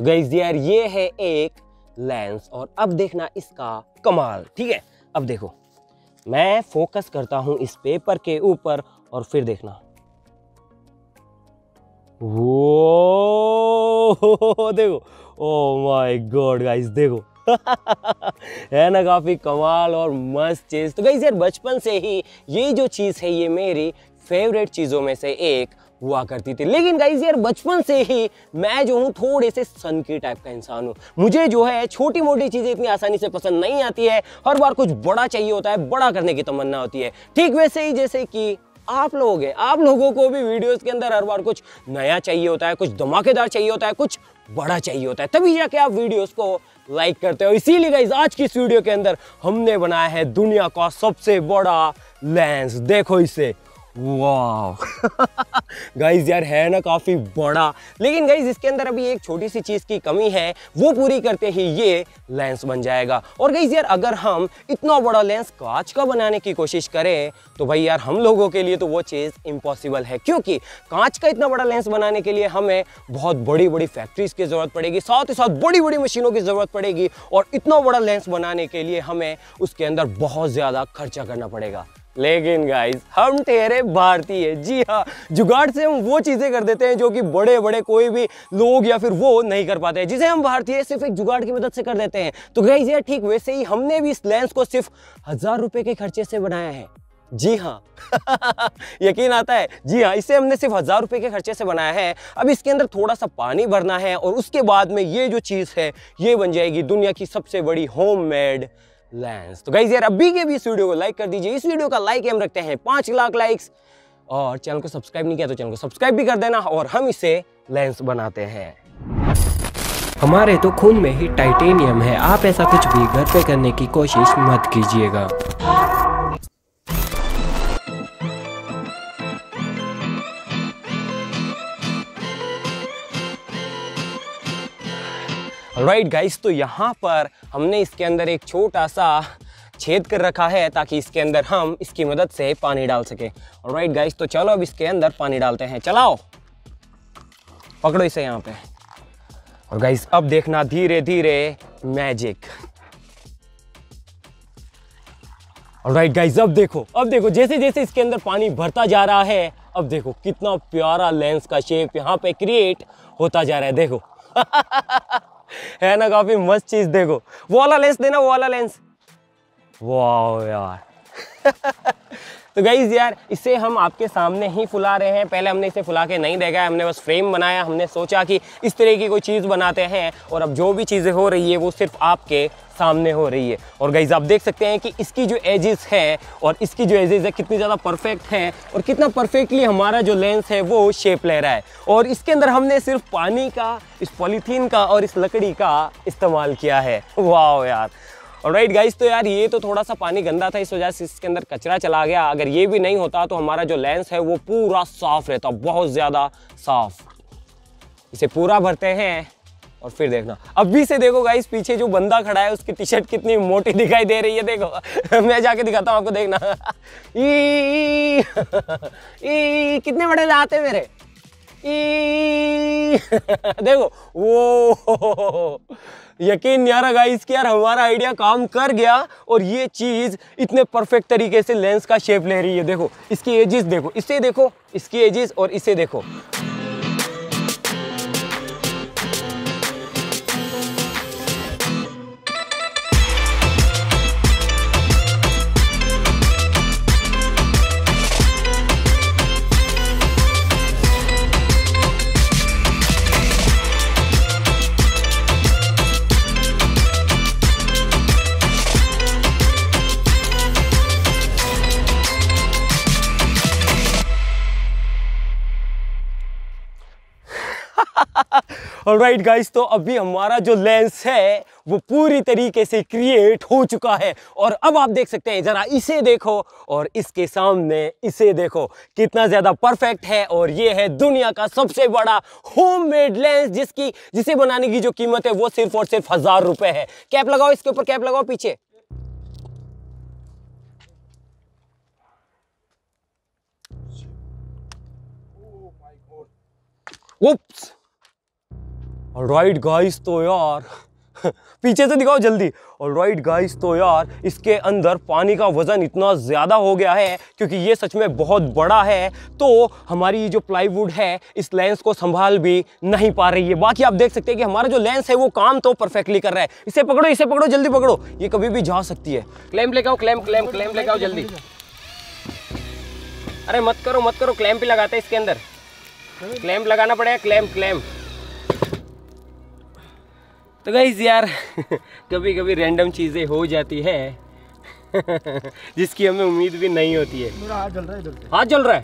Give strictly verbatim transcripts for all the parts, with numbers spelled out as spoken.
तो गाइस यार ये है एक लेंस और अब देखना इसका कमाल। ठीक है, अब देखो मैं फोकस करता हूं इस पेपर के ऊपर और फिर देखना, वो देखो, ओ माय गॉड गाइस देखो है ना काफी कमाल और मस्त चीज। तो गाइस यार बचपन से ही ये जो चीज है ये मेरी फेवरेट चीजों में से एक हुआ करती थी। लेकिन गाइस यार बचपन से ही मैं जो हूँ थोड़े से सन की टाइप का इंसान हूँ। मुझे जो है छोटी मोटी चीजें इतनी आसानी से पसंद नहीं आती है, हर बार कुछ बड़ा चाहिए होता है, बड़ा करने की तमन्ना होती है। ठीक वैसे ही जैसे कि आप लोग हैं, आप लोगों को भी वीडियोस के अंदर हर बार कुछ नया चाहिए होता है, कुछ धमाकेदार चाहिए होता है, कुछ बड़ा चाहिए होता है, तभी जाके आप वीडियोस को लाइक करते हो। इसीलिए गाइस आज की इस वीडियो के अंदर हमने बनाया है दुनिया का सबसे बड़ा लेंस। देखो इसे, वाह गाइस यार है ना काफी बड़ा। लेकिन गाइस इसके अंदर अभी एक छोटी सी चीज की कमी है, वो पूरी करते ही ये लेंस बन जाएगा। और गाइस यार अगर हम इतना बड़ा लेंस कांच का बनाने की कोशिश करें तो भाई यार हम लोगों के लिए तो वो चीज इम्पॉसिबल है, क्योंकि कांच का इतना बड़ा लेंस बनाने के लिए हमें बहुत बड़ी बड़ी फैक्ट्रीज की जरूरत पड़ेगी, साथ ही साथ बड़ी बड़ी मशीनों की जरूरत पड़ेगी, और इतना बड़ा लेंस बनाने के लिए हमें उसके अंदर बहुत ज्यादा खर्चा करना पड़ेगा। लेकिन गाइस हम ठहरे भारतीय, जी हाँ, जुगाड़ से हम वो चीजें कर देते हैं जो कि बड़े बड़े कोई भी लोग या फिर वो नहीं कर पाते हैं, जिसे हम भारतीय सिर्फ एक जुगाड़ की मदद से कर देते हैं। तो गाइस यार ठीक वैसे ही हमने भी इस लेंस को सिर्फ हजार रुपए के खर्चे से बनाया है। जी हाँ यकीन आता है? जी हाँ, इसे हमने सिर्फ हजार रुपए के खर्चे से बनाया है। अब इसके अंदर थोड़ा सा पानी भरना है और उसके बाद में ये जो चीज है ये बन जाएगी दुनिया की सबसे बड़ी होममेड लेंस। तो गाइस यार अभी के भी इस वीडियो को लाइक कर दीजिए। इस वीडियो का लाइक हम रखते हैं पांच लाख लाइक्स, और चैनल को सब्सक्राइब नहीं किया तो चैनल को सब्सक्राइब भी कर देना, और हम इसे लेंस बनाते हैं। हमारे तो खून में ही टाइटेनियम है, आप ऐसा कुछ भी घर पे करने की कोशिश मत कीजिएगा। राइट गाइस, तो यहाँ पर हमने इसके अंदर एक छोटा सा छेद कर रखा है ताकि इसके अंदर हम इसकी मदद से पानी डाल सके। राइट गाइस, तो चलो अब इसके अंदर पानी डालते हैं। चलाओ, पकड़ो इसे यहाँ पे। और गाइस अब देखना धीरे धीरे मैजिक। राइट गाइस, अब देखो, अब देखो जैसे जैसे इसके अंदर पानी भरता जा रहा है, अब देखो कितना प्यारा लेंस का शेप यहाँ पे क्रिएट होता जा रहा है। देखो है ना काफी मस्त चीज। देखो वो वाला लेंस देना, वो वाला लेंस, वाह यार तो गाइज यार इसे हम आपके सामने ही फुला रहे हैं। पहले हमने इसे फुला के नहीं देखा है, हमने बस फ्रेम बनाया। हमने सोचा कि इस तरह की कोई चीज़ बनाते हैं, और अब जो भी चीज़ें हो रही है वो सिर्फ आपके सामने हो रही है। और गाइज आप देख सकते हैं कि इसकी जो एजेस है और इसकी जो एजेस है कितनी ज़्यादा परफेक्ट है, और कितना परफेक्टली हमारा जो लेंस है वो शेप ले रहा है। और इसके अंदर हमने सिर्फ पानी का, इस पॉलीथीन का और इस लकड़ी का इस्तेमाल किया है। वाह यार। ऑलराइट गाइस, तो यार ये तो थोड़ा सा पानी गंदा था, इस वजह से इसके अंदर कचरा चला गया। अगर ये भी नहीं होता तो हमारा जो लेंस है वो पूरा साफ रहता, बहुत ज़्यादा साफ। इसे पूरा भरते हैं और फिर देखना। अभी से देखो गाइस, पीछे जो बंदा खड़ा है उसकी टी शर्ट कितनी मोटी दिखाई दे रही है। देखो मैं जाके दिखाता हूँ आपको, देखना ई, ई, कितने बड़े दांत है मेरे। ई, देखो वो यकीन नहीं आ रहा गाइस कि यार हमारा आइडिया काम कर गया और ये चीज इतने परफेक्ट तरीके से लेंस का शेप ले रही है। देखो इसकी एजेस देखो, इसे देखो, इसकी एजेस और इसे देखो। ऑलराइट गाइस, तो अभी हमारा जो लेंस है वो पूरी तरीके से क्रिएट हो चुका है। और अब आप देख सकते हैं, जरा इसे देखो और इसके सामने इसे देखो, कितना ज्यादा परफेक्ट है। और ये है दुनिया का सबसे बड़ा होममेड लेंस, जिसकी जिसे बनाने की जो कीमत है वो सिर्फ और सिर्फ हजार रुपए है। कैप लगाओ इसके ऊपर, कैप लगाओ पीछे। उप्स, ऑलराइट गाइस, तो यार पीछे से दिखाओ जल्दी। ऑलराइट गाइस, तो यार इसके अंदर पानी का वजन इतना ज़्यादा हो गया है क्योंकि ये सच में बहुत बड़ा है, तो हमारी जो प्लाईवुड है इस लेंस को संभाल भी नहीं पा रही है। बाकी आप देख सकते हैं कि हमारा जो लेंस है वो काम तो परफेक्टली कर रहा है। इसे पकड़ो, इसे पकड़ो, जल्दी पकड़ो, ये कभी भी जा सकती है। क्लैंप लेके आओ, क्लैंप क्लैंप क्लैंप लेके आओ जल्दी। अरे मत करो मत करो, क्लैंप ही लगाते हैं इसके अंदर, क्लैंप लगाना पड़ेगा, क्लैंप क्लैंप। तो गाइस यार कभी कभी रैंडम चीज़ें हो जाती है जिसकी हमें उम्मीद भी नहीं होती है। मेरा हाथ जल रहा है इधर से। हाथ जल रहा है।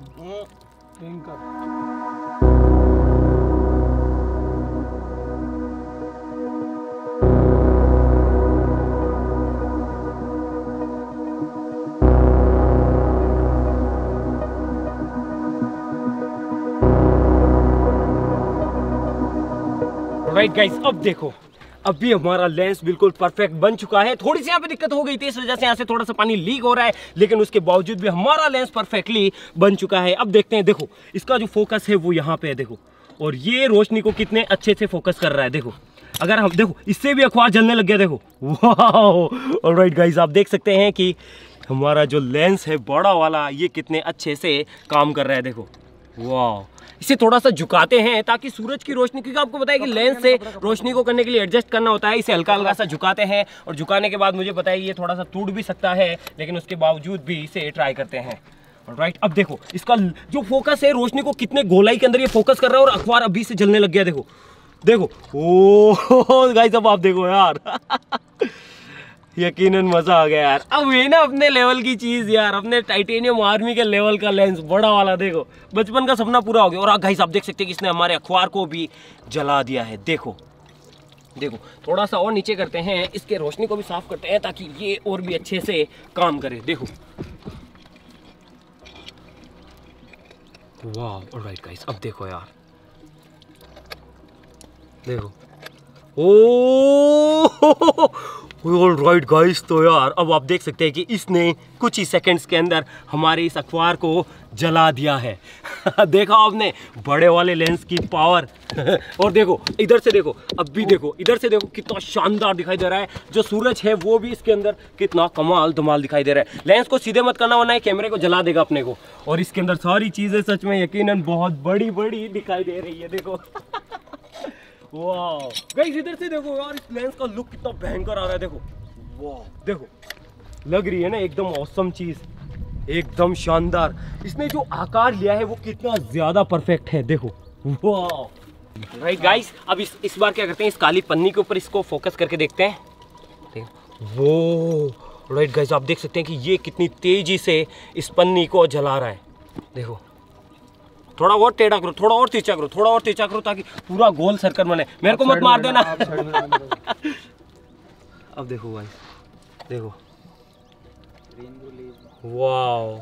राइट गाइस, अब देखो अभी हमारा लेंस बिल्कुल परफेक्ट बन चुका है। थोड़ी सी यहाँ पे दिक्कत हो गई थी, इस वजह से यहाँ से थोड़ा सा पानी लीक हो रहा है, लेकिन उसके बावजूद भी हमारा लेंस परफेक्टली बन चुका है। अब देखते हैं, देखो इसका जो फोकस है वो यहाँ पे है, देखो, और ये रोशनी को कितने अच्छे से फोकस कर रहा है। देखो अगर हम देखो, इससे भी अखबार जलने लग गया, देखो। वाह, ऑलराइट गाइस, आप देख सकते हैं कि हमारा जो लेंस है बड़ा वाला, ये कितने अच्छे से काम कर रहा है। देखो वाह, इसे थोड़ा सा झुकाते हैं ताकि सूरज की रोशनी, क्योंकि आपको पता है कि लेंस से रोशनी को करने के लिए एडजस्ट करना होता है, इसे हल्का हल्का सा झुकाते हैं, और झुकाने के बाद मुझे पता है ये थोड़ा सा टूट भी सकता है, लेकिन उसके बावजूद भी इसे ट्राई करते हैं। राइट, अब देखो इसका जो फोकस है, रोशनी को कितने गोलाई के अंदर ये फोकस कर रहा है, और अखबार अभी से जलने लग गया। देखो देखो, ओ गाइस, अब आप देखो यार यकीनन मजा आ गया यार। अब ये ना अपने लेवल की चीज यार, अपने टाइटेनियम आर्मी के लेवल का लेंस बड़ा वाला, देखो बचपन का सपना पूरा हो गया। और गाइस आप देख सकते हैं कि इसने हमारे अखबार को भी जला दिया है। देखो देखो, थोड़ा सा और नीचे करते हैं, इसके रोशनी को भी साफ करते हैं ताकि ये और भी अच्छे से काम करे। देखो वाह, ऑलराइट गाइस, अब देखो यार, देखो, ओ ऑलराइट गाइस, तो यार अब आप देख सकते हैं कि इसने कुछ ही सेकंड्स के अंदर हमारे इस अखबार को जला दिया है। देखा आपने बड़े वाले लेंस की पावर। और देखो इधर से देखो, अब भी देखो, इधर से देखो कितना शानदार दिखाई दे रहा है। जो सूरज है वो भी इसके अंदर कितना कमाल धमाल दिखाई दे रहा है। लेंस को सीधे मत करना वरना कैमरे को जला देगा अपने को। और इसके अंदर सारी चीजें सच में यकीनन बहुत बड़ी बड़ी दिखाई दे रही है। देखो वाह गाइस, इधर से देखो यार, इस लेंस का लुक कितना भयंकर आ रहा है। देखो वाह, देखो लग रही है ना एकदम औसम चीज, एकदम शानदार। इसने जो आकार लिया है वो कितना ज्यादा परफेक्ट है। देखो वाह। राइट गाइस, अब इस इस बार क्या करते हैं, इस काली पन्नी के ऊपर इसको फोकस करके देखते हैं। वो राइट गाइस, आप देख सकते हैं कि ये कितनी तेजी से इस पन्नी को जला रहा है। देखो थोड़ा और टेढ़ा करो, थोड़ा और तिरछा करो, थोड़ा और तिरछा करो ताकि पूरा गोल सर्कल बने। मेरे को मत मार देना। अब देखो भाई, देखो वाओ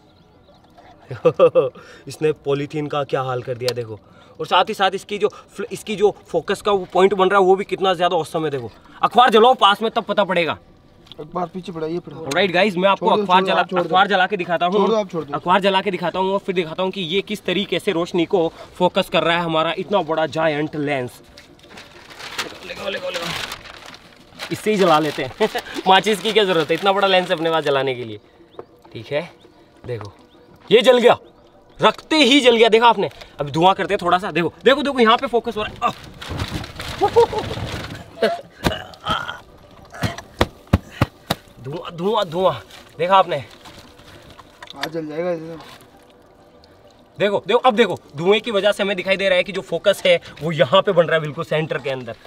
इसने पॉलीथीन का क्या हाल कर दिया। देखो, और साथ ही साथ इसकी जो इसकी जो फोकस का वो पॉइंट बन रहा है वो भी कितना ज्यादा औसम है। देखो अखबार जलाओ पास में, तब पता पड़ेगा। अखबार पीछे पड़ा, ये पड़ा। राइट गाइस, मैं आपको अखबार जला अखबार जला के दिखाता हूँ, अखबार जला के दिखाता हूँ और फिर दिखाता हूँ कि ये किस तरीके से रोशनी को फोकस कर रहा है हमारा इतना बड़ा जायंट लेंस। लेगो, लेगो, लेगो। इससे ही जला लेते हैं। माचिस की क्या जरूरत है, इतना बड़ा लेंस अपने पास जलाने के लिए। ठीक है, देखो ये जल गया, रखते ही जल गया। देखा आपने, अभी धुआं करते हैं थोड़ा सा। देखो देखो देखो, यहाँ पे फोकस हो रहा है। धुआं धुआं धुआं, देखा आपने, आज जल जाएगा इसे। देखो देखो, अब देखो धुएं की वजह से हमें दिखाई दे रहा है कि जो फोकस है वो यहाँ पे बन रहा है बिल्कुल सेंटर के अंदर।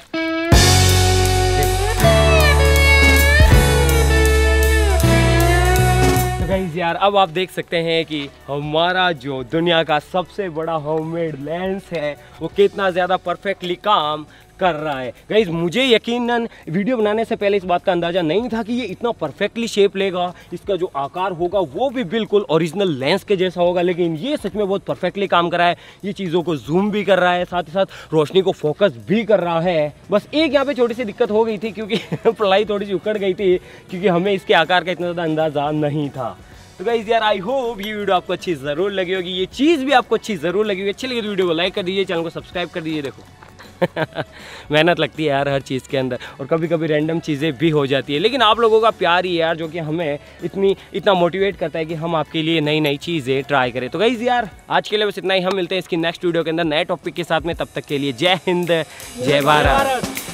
तो गाइस यार, अब आप देख सकते हैं कि हमारा जो दुनिया का सबसे बड़ा होममेड लेंस है वो कितना ज़्यादा परफेक्टली काम कर रहा है। गाइस मुझे यकीनन वीडियो बनाने से पहले इस बात का अंदाज़ा नहीं था कि ये इतना परफेक्टली शेप लेगा, इसका जो आकार होगा वो भी बिल्कुल ओरिजिनल लेंस के जैसा होगा। लेकिन ये सच में बहुत परफेक्टली काम कर रहा है। ये चीज़ों को जूम भी कर रहा है, साथ ही साथ रोशनी को फोकस भी कर रहा है। बस एक यहाँ पे छोटी सी दिक्कत हो गई थी क्योंकि पढ़ाई थोड़ी सी उकड़ गई थी, क्योंकि हमें इसके आकार का इतना ज़्यादा अंदाज़ा नहीं था। तो गाइस यार, आई होप ये वीडियो आपको अच्छी ज़रूर लगी होगी, ये चीज़ भी आपको अच्छी ज़रूर लगी होगी। अच्छी लगी तो वीडियो को लाइक कर दीजिए, चैनल को सब्सक्राइब कर दीजिए। देखो मेहनत लगती है यार हर चीज़ के अंदर, और कभी कभी रैंडम चीज़ें भी हो जाती है, लेकिन आप लोगों का प्यार ही है यार जो कि हमें इतनी इतना मोटिवेट करता है कि हम आपके लिए नई नई चीज़ें ट्राई करें। तो गाइस यार आज के लिए बस इतना ही, हम मिलते हैं इसकी नेक्स्ट वीडियो के अंदर नए टॉपिक के साथ में, तब तक के लिए जय हिंद जय भारत।